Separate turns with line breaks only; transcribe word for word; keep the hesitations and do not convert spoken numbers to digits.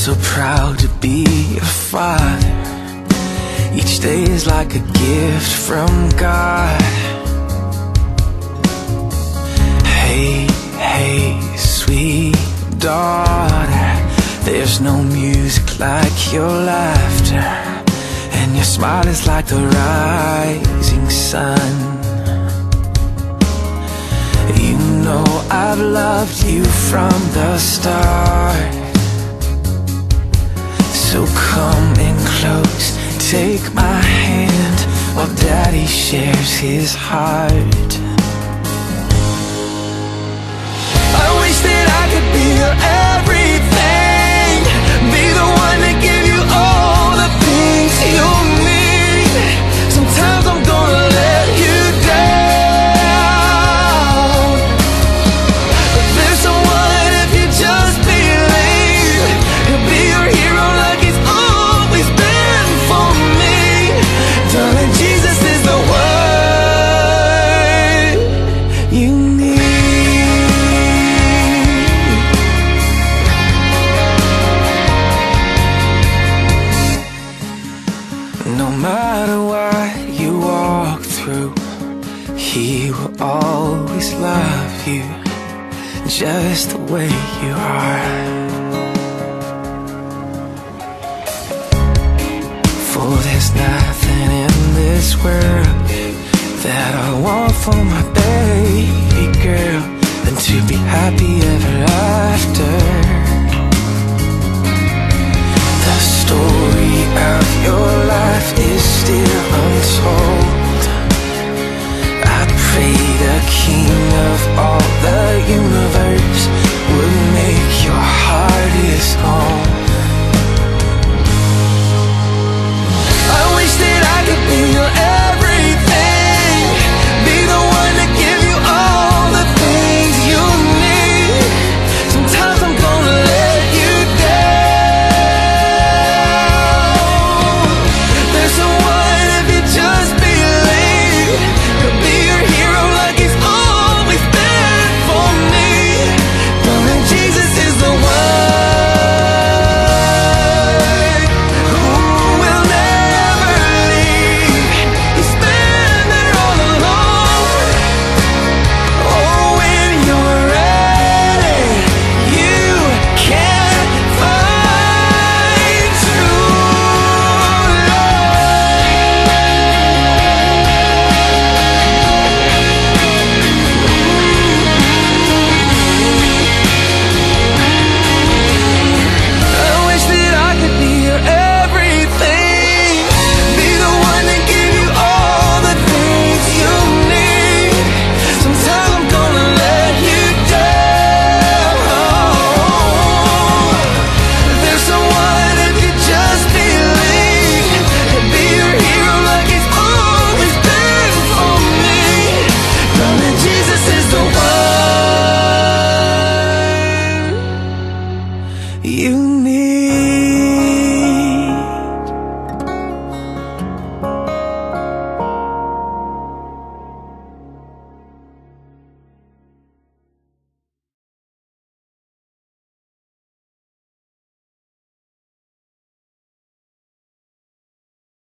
so proud to be a father. Each day is like a gift from God. Hey, hey, sweet daughter, there's no music like your laughter, and your smile is like the rising sun. You know I've loved you from the start. So come in close, take my hand while Daddy shares his heart. I wish that I could be your everything, be the one to give you all the things you need. Sometimes I'm gonna let you down, but there's someone if you just believe. He'll be your hero like he's always been for me. Darling, Jesus is the one you need. No matter what you walk through, He will always love you just the way you are. For there's nothing in this world that I want for my baby girl than to be happy ever after. The story of your life is still untold. I pray the King of all the universe